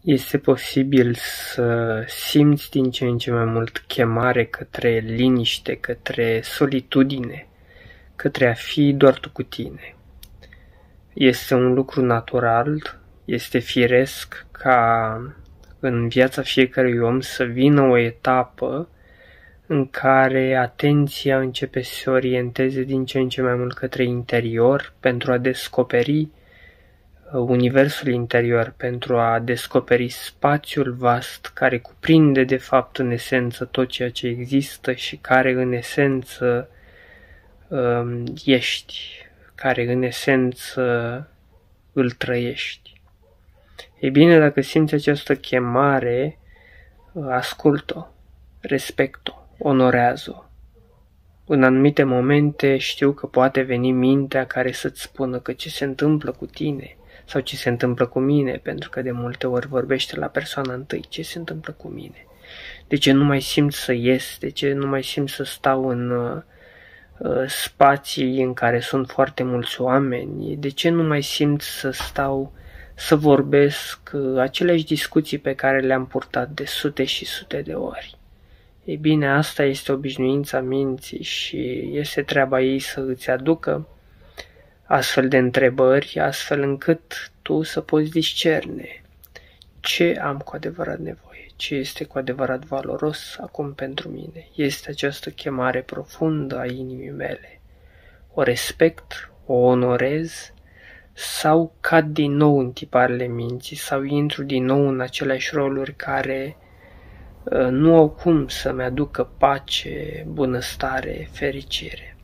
Este posibil să simți din ce în ce mai mult chemare către liniște, către solitudine, către a fi doar tu cu tine. Este un lucru natural, este firesc ca în viața fiecărui om să vină o etapă în care atenția începe să se orienteze din ce în ce mai mult către interior pentru a descoperi universul interior, pentru a descoperi spațiul vast care cuprinde de fapt în esență tot ceea ce există și care în esență ești, care în esență îl trăiești. Ei bine, dacă simți această chemare, ascult-o, respect-o, onorează-o. În anumite momente știu că poate veni mintea care să-ți spună că ce se întâmplă cu tine sau ce se întâmplă cu mine, pentru că de multe ori vorbește la persoana întâi, ce se întâmplă cu mine, de ce nu mai simt să ies, de ce nu mai simt să stau în spații în care sunt foarte mulți oameni, de ce nu mai simt să stau să vorbesc aceleași discuții pe care le-am purtat de sute și sute de ori. Ei bine, asta este obișnuința minții și este treaba ei să îți aducă astfel de întrebări, astfel încât tu să poți discerne ce am cu adevărat nevoie, ce este cu adevărat valoros acum pentru mine. Este această chemare profundă a inimii mele. O respect, o onorez sau cad din nou în tiparele minții sau intru din nou în aceleași roluri care nu au cum să-mi aducă pace, bunăstare, fericire.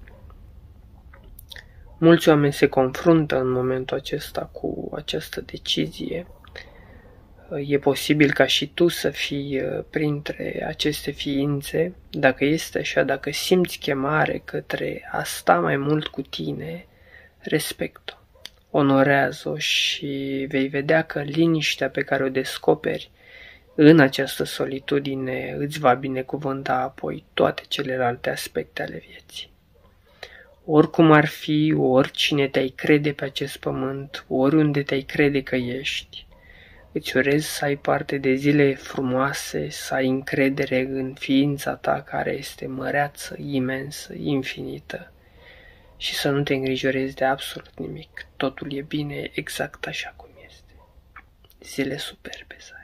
Mulți oameni se confruntă în momentul acesta cu această decizie. E posibil ca și tu să fii printre aceste ființe. Dacă este așa, dacă simți chemare către a sta mai mult cu tine, respect-o, onorează-o și vei vedea că liniștea pe care o descoperi în această solitudine îți va binecuvânta apoi toate celelalte aspecte ale vieții. Oricum ar fi, oricine te-ai crede pe acest pământ, oriunde te-ai crede că ești, îți urez să ai parte de zile frumoase, să ai încredere în ființa ta care este măreață, imensă, infinită și să nu te îngrijorezi de absolut nimic. Totul e bine exact așa cum este. Zile superbe să ai.